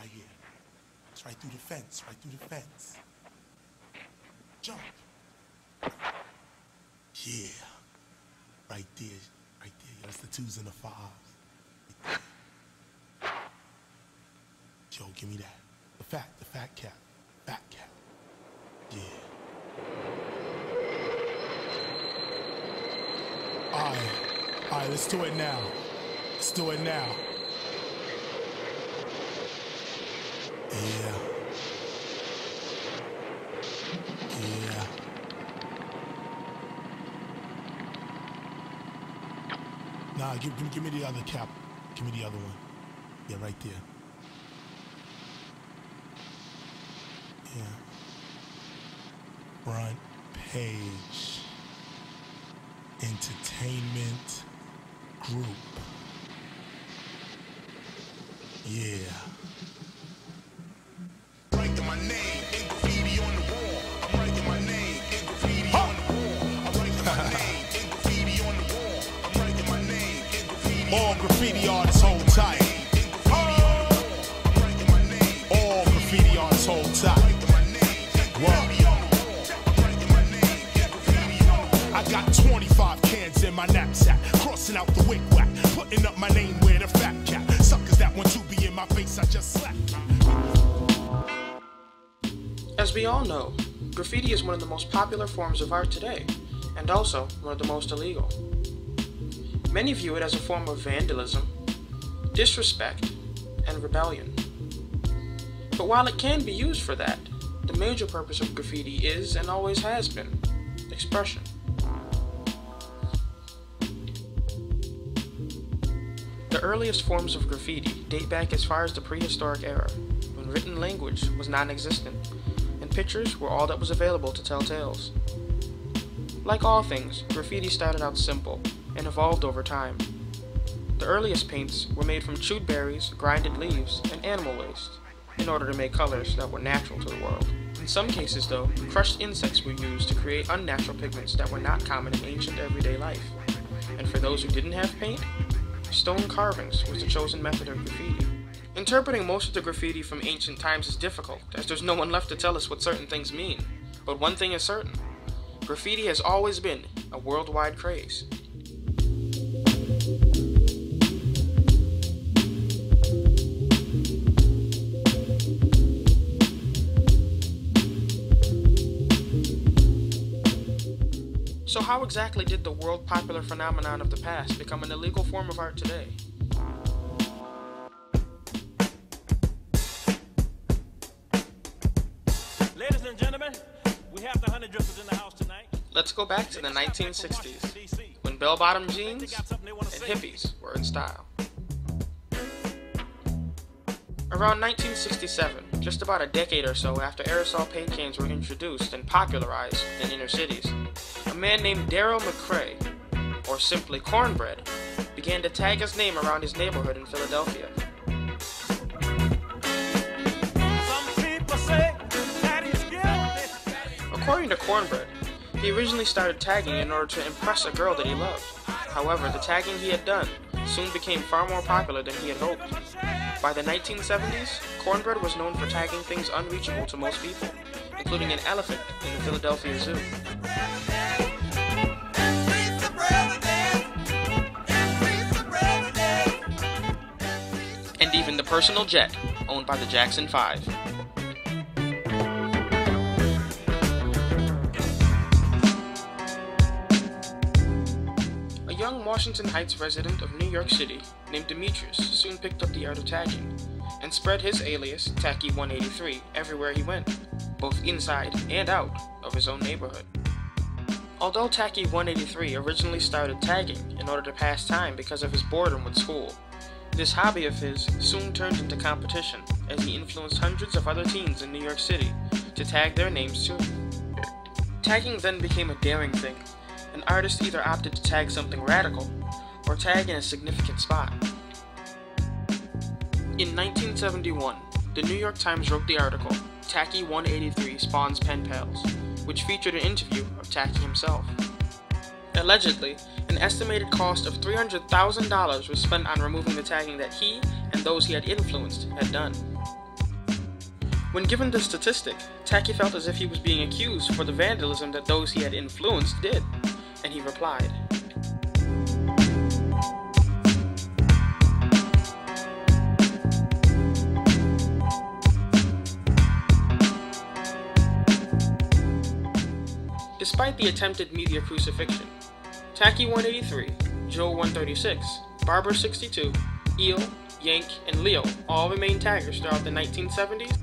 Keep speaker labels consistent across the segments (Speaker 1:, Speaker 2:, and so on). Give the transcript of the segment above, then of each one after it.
Speaker 1: right here. It's right through the fence, right through the fence. Jump. Yeah. Right there, right there. That's the 2s and the 5s. Right there. Yo, give me that. The fat cap. Fat cap. Yeah. Alright, let's do it now. Let's do it now. Yeah. Yeah. Nah, give me the other cap. Give me the other one. Yeah, right there. Yeah. Front page. Entertainment group. Yeah. Writing my name in graffiti on the wall. I'm writing my name in graffiti on the wall. I'm writing my name in graffiti on the wall. I'm writing my name in graffiti. All graffiti artists hold tight. All graffiti artists hold tight. I got 25 cans in my knapsack, crossing out the wig-whack, putting up my name where the fat cat. Suckers that want to be in my face, I just slap.
Speaker 2: As we all know, graffiti is one of the most popular forms of art today, and also one of the most illegal. Many view it as a form of vandalism, disrespect, and rebellion. But while it can be used for that, the major purpose of graffiti is, and always has been, expression. The earliest forms of graffiti date back as far as the prehistoric era, when written language was non-existent, and pictures were all that was available to tell tales. Like all things, graffiti started out simple, and evolved over time. The earliest paints were made from chewed berries, grinded leaves, and animal waste, in order to make colors that were natural to the world. In some cases, though, crushed insects were used to create unnatural pigments that were not common in ancient everyday life. And for those who didn't have paint, stone carvings was the chosen method of graffiti. Interpreting most of the graffiti from ancient times is difficult, as there's no one left to tell us what certain things mean. But one thing is certain, graffiti has always been a worldwide craze. So how exactly did the world popular phenomenon of the past become an illegal form of art today?
Speaker 3: Ladies and gentlemen, we have the honey drippers in the house tonight.
Speaker 2: Let's go back to the 1960s, when bell-bottom jeans and hippies were in style. Around 1967, just about a decade or so after aerosol paint cans were introduced and popularized in inner cities, a man named Daryl McCrae, or simply Cornbread, began to tag his name around his neighborhood in Philadelphia. According to Cornbread, he originally started tagging in order to impress a girl that he loved. However, the tagging he had done soon became far more popular than he had hoped. By the 1970s, Cornbread was known for tagging things unreachable to most people, including an elephant in the Philadelphia Zoo. And even the personal jet owned by the Jackson 5. A young Washington Heights resident of New York City named Demetrius soon picked up the art of tagging and spread his alias, Tacky 183, everywhere he went, both inside and out of his own neighborhood. Although Tacky 183 originally started tagging in order to pass time because of his boredom with school, this hobby of his soon turned into competition as he influenced hundreds of other teens in New York City to tag their names too. Tagging then became a daring thing, and artists either opted to tag something radical or tag in a significant spot. In 1971, the New York Times wrote the article, Tacky 183 Spawns Pen Pals, which featured an interview of Tacky himself. Allegedly, an estimated cost of $300,000 was spent on removing the tagging that he and those he had influenced had done. When given this statistic, Tacky felt as if he was being accused for the vandalism that those he had influenced did, and he replied, Despite the attempted media crucifixion, Tacky 183, Joe 136, Barber 62, Eel, Yank, and Leo all remained taggers throughout the 1970s.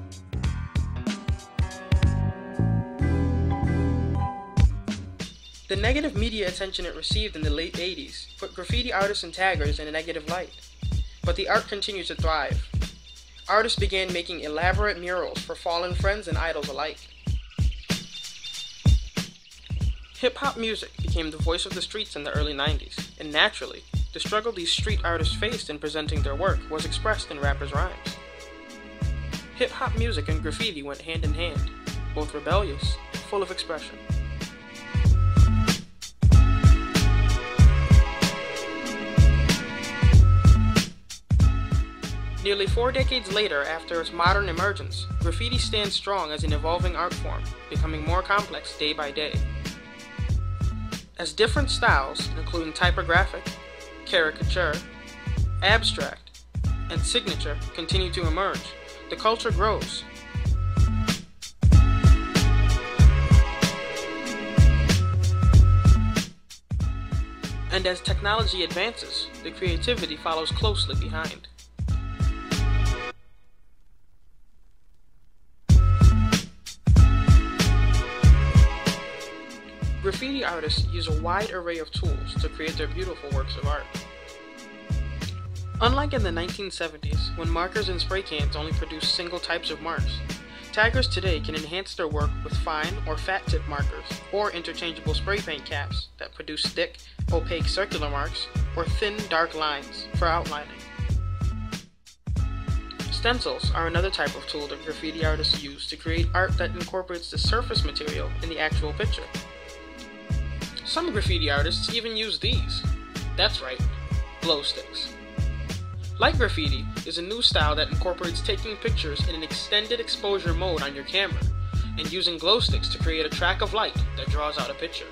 Speaker 2: The negative media attention it received in the late 80s put graffiti artists and taggers in a negative light, but the art continued to thrive. Artists began making elaborate murals for fallen friends and idols alike. Hip-hop music became the voice of the streets in the early 90s, and naturally, the struggle these street artists faced in presenting their work was expressed in rappers' rhymes. Hip-hop music and graffiti went hand in hand, both rebellious and full of expression. Nearly 4 decades later, after its modern emergence, graffiti stands strong as an evolving art form, becoming more complex day by day. As different styles, including typographic, caricature, abstract, and signature, continue to emerge, the culture grows. And as technology advances, the creativity follows closely behind. Graffiti artists use a wide array of tools to create their beautiful works of art. Unlike in the 1970s, when markers and spray cans only produced single types of marks, taggers today can enhance their work with fine or fat tip markers, or interchangeable spray paint caps that produce thick, opaque circular marks, or thin, dark lines for outlining. Stencils are another type of tool that graffiti artists use to create art that incorporates the surface material in the actual picture. Some graffiti artists even use these. That's right, glow sticks. Light graffiti is a new style that incorporates taking pictures in an extended exposure mode on your camera and using glow sticks to create a track of light that draws out a picture.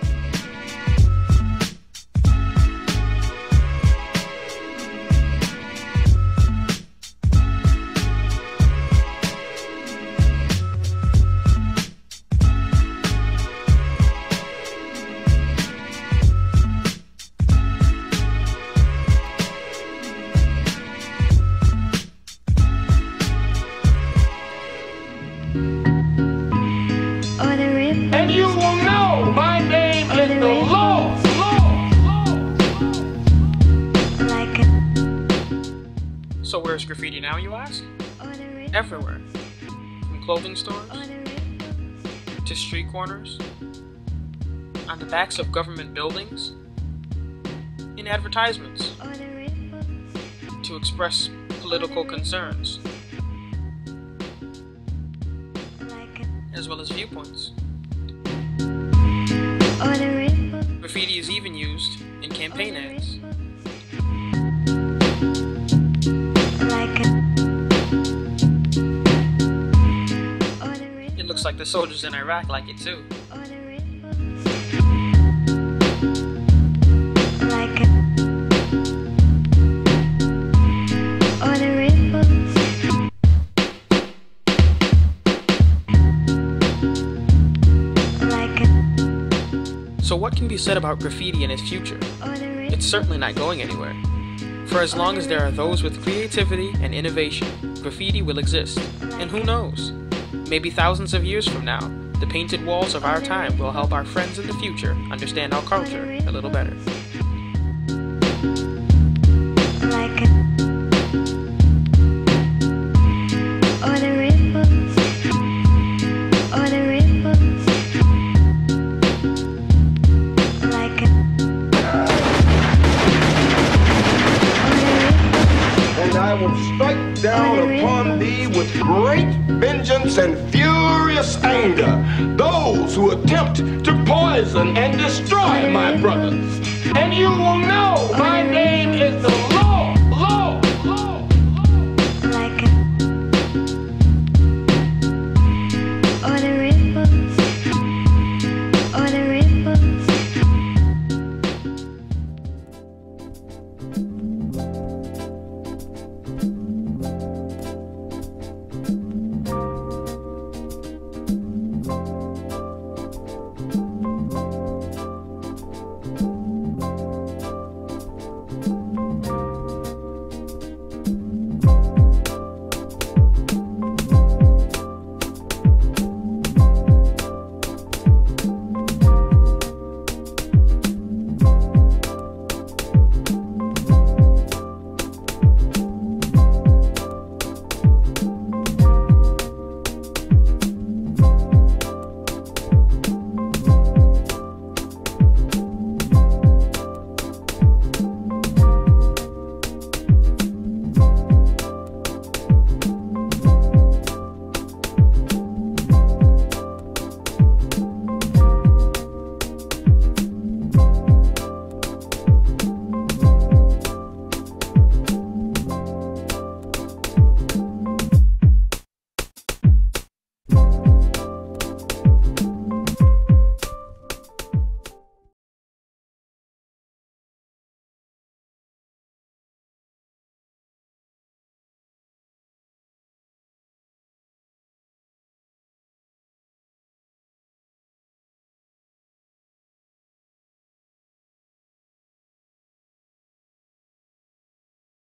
Speaker 3: And you will know my name is the Lord.
Speaker 2: So where's graffiti now, you ask? Everywhere. From clothing stores, to street corners, on the backs of government buildings, in advertisements, to express political concerns, as well as viewpoints. Graffiti is even used in campaign ads. It looks like the soldiers in Iraq like it too. So what can be said about graffiti and its future? It's certainly not going anywhere. For as long as there are those with creativity and innovation, graffiti will exist. And who knows? Maybe thousands of years from now, the painted walls of our time will help our friends in the future understand our culture a little better.
Speaker 4: I will strike down upon thee with great vengeance and furious anger those who attempt to poison and destroy my brothers. And you will know my name is the Lord.